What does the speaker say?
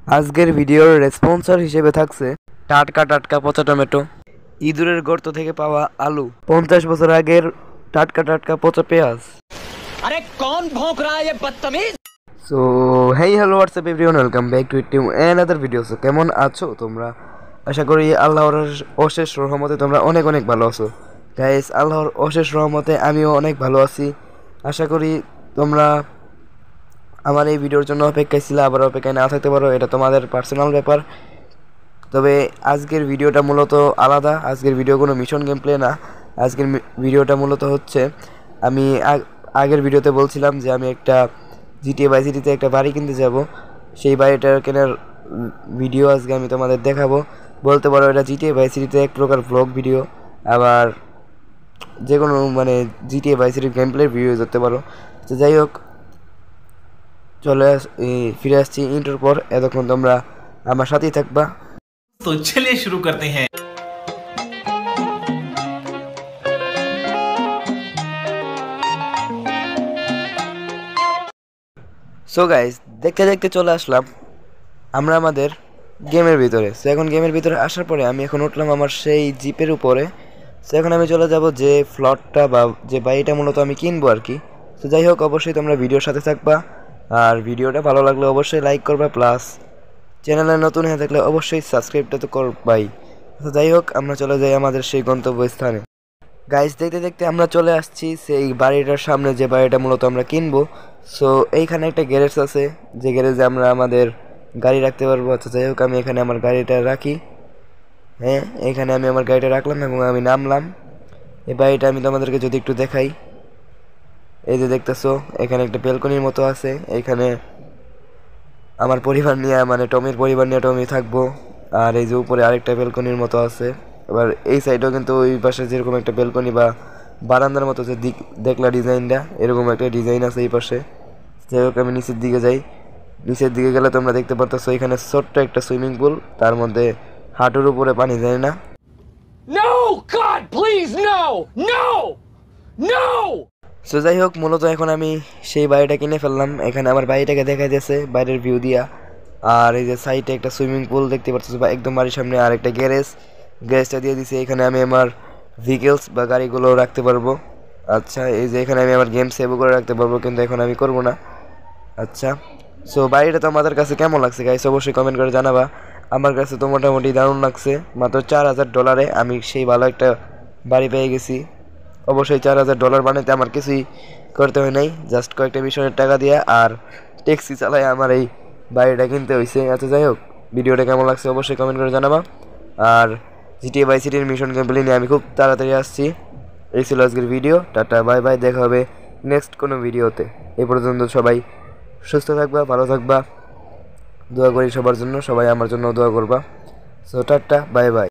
আজকের ভিডিওর রেসপন্সর হিসেবে থাকছে টাটকা টাটকা পচা টমেটো, ইঁদুরের গর্ত থেকে পাওয়া আলু, 50 বছর আগের টাটকা টাটকা পচা পেঁয়াজ। अरे कौन भौंक रहा है ये बदतमीज। So hey hello WhatsApp everyone, welcome back to it another video. So কেমন আছো তোমরা? আশা করি আল্লাহর অশেষ রহমতে তোমরা অনেক অনেক ভালো আছো। গাইস, আল্লাহর অশেষ রহমতে আমিও অনেক ভালো আছি। আশা করি তোমরা আমার এই ভিডিওর জন্য অপেক্ষায় ছিল, আবার অপেক্ষায় না থাকতে পারো, এটা তোমাদের পার্সোনাল ব্যাপার। তবে আজকের ভিডিওটা মূলত আলাদা। আজকের ভিডিও কোনো মিশন গেম প্লে না। আজকের ভিডিওটা মূলত হচ্ছে, আমি আগের ভিডিওতে বলছিলাম যে আমি একটা জিটিএ বাই সিটিতে একটা বাড়ি কিনতে যাব। সেই বাড়িটার কেনার ভিডিও আজকে আমি তোমাদের দেখাবো। বলতে পারো এটা জিটিএ বাই সিটিতে এক প্রকার ব্লগ ভিডিও, আবার যে কোনো মানে জিটিএ বাই সিটির গেম প্লের ভিডিও ধরতে পারো। তো যাই হোক, ফিরে আসছি ইন্টার পর। এতক্ষণ তোমরা আমার সাথেই থাকবা। तो चलिए शुरू करते हैं। সো গাইস, দেখতে দেখতে চলে আসলাম আমরা আমাদের গেমের ভিতরে। সো এখন গেমের ভিতরে আসার পরে আমি এখন উঠলাম আমার সেই জিপের উপরে। সো এখন আমি চলে যাব যে ফ্লটটা বা যে বাড়িটা মূলত আমি কিনবো আর কি। তো যাই হোক, অবশ্যই তোমরা ভিডিওর সাথে থাকবা, আর ভিডিওটা ভালো লাগলে অবশ্যই লাইক করবা, প্লাস চ্যানেলে নতুন হয়ে থাকলে অবশ্যই সাবস্ক্রাইবটা তো করবাই। তো যাই হোক, আমরা চলে যাই আমাদের সেই গন্তব্যস্থানে। গাইস, দেখতে দেখতে আমরা চলে আসছি সেই বাড়িটার সামনে, যে বাড়িটা মূলত আমরা কিনবো। সো এইখানে একটা গ্যারেজ আছে, যে গ্যারেজে আমরা আমাদের গাড়ি রাখতে পারবো। আচ্ছা যাই হোক, আমি এখানে আমার গাড়িটা রাখি। হ্যাঁ, এখানে আমি আমার গাড়িটা রাখলাম এবং আমি নামলাম। এই বাড়িটা আমি তোমাদেরকে যদি একটু দেখাই, এই যে দেখতেছো এখানে একটা ব্যালকনির মতো আছে। এখানে আমার পরিবার নিয়ে, মানে টমির পরিবার নিয়ে টমি থাকবো। আর এই যে উপরে আরেকটা ব্যালকনির মতো আছে। এবার এই সাইডেও কিন্তু ওই পাশে যেরকম একটা ব্যালকনি বা বারান্দার মতো যে দেখলা ডিজাইনটা, এরকম একটা ডিজাইন আছে এই পাশে। যাই হোক, আমি নিচের দিকে যাই। নিচের দিকে গেলে তোমরা দেখতে পারতেছো এখানে ছোট্ট একটা সুইমিং পুল, তার মধ্যে হাঁটুর উপরে পানি যায় না। No, God, please, no, no, no. So যাই হোক, মূলত এখন আমি সেই বাড়িটা কিনে ফেললাম। এখানে আমার বাড়িটাকে দেখা যাচ্ছে বাইরের ভিউ দিয়া। আর এই যে সাইডে একটা সুইমিং পুল দেখতে পাচ্ছ, বা একদম বাড়ির সামনে আর একটা গ্যারেজটা দিয়ে দিছি। এখানে আমি আমার ভেহিকেলস বা গাড়িগুলো রাখতে পারবো। আচ্ছা, এই যে এখানে আমি আমার গেম সেভও করে রাখতে পারবো, কিন্তু এখন আমি করব না। আচ্ছা, সো বাড়িটা তো আমাদের কাছে কেমন লাগছে গাইস, অবশ্যই কমেন্ট করে জানাবা। আমার কাছে তো মোটামুটি দারুণ লাগছে। মাত্র $4000 আমি সেই ভালো একটা বাড়ি পেয়ে গেছি। অবশ্যই $4000 বানাইতে আমার কিছুই করতে হয় নাই, জাস্ট কয়েকটা মিশনের টাকা দিয়ে আর ট্যাক্সি চালাই আমার এই বাড়িটা কিনতে হয়েছে। আচ্ছা যাই হোক, ভিডিওটা কেমন লাগছে অবশ্যই কমেন্ট করে জানাবা। আর জিটিএ বাই সিটির মিশন গেমপ্লে নিয়ে আমি খুব তাড়াতাড়ি আসছি। এই ছিল আজকের ভিডিও। টাটা বাই বাই, দেখা হবে নেক্সট কোনো ভিডিওতে। এই পর্যন্ত সবাই সুস্থ থাকবা, ভালো থাকবা, দোয়া করি সবার জন্য, সবাই আমার জন্য দোয়া করবা। So tata bye by.